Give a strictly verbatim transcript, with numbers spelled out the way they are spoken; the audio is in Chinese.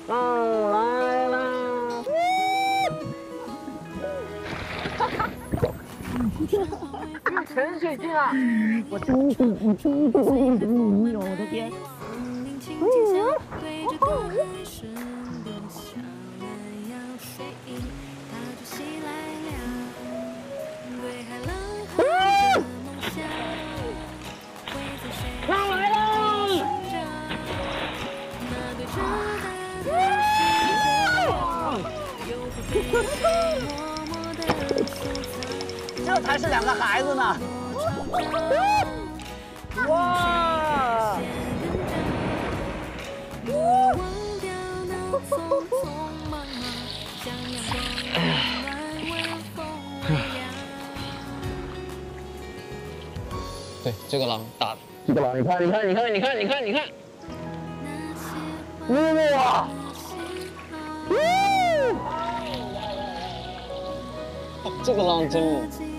浪来了。哈哈，有潜水镜啊！我真是你真是你我的天！浪来了！这才是两个孩子呢！哇！ 对，这个浪大的。 这个浪，你看，你看，你看，你看，你看，你看！哇！ 这个浪真猛。